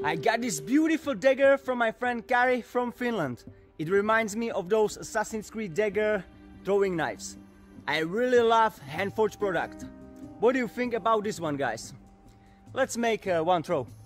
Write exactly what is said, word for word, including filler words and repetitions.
I got this beautiful dagger from my friend Kari from Finland. It reminds me of those Assassin's Creed dagger throwing knives. I really love hand-forged product. What do you think about this one, guys? Let's make uh, one throw.